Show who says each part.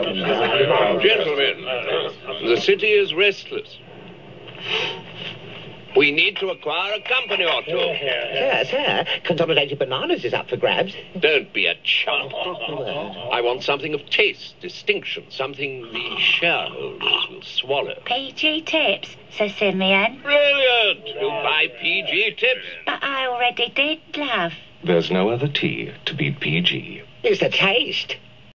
Speaker 1: Gentlemen, the city is restless. We need to acquire a company or two.
Speaker 2: Sir, consolidated bananas is up for grabs.
Speaker 1: Don't be a chump. I want something of taste, distinction, something the shareholders will swallow.
Speaker 3: PG tips, says Simeon.
Speaker 1: Brilliant! You'll buy PG tips.
Speaker 3: But I already did, love.
Speaker 4: There's no other tea to beat PG.
Speaker 2: It's the taste.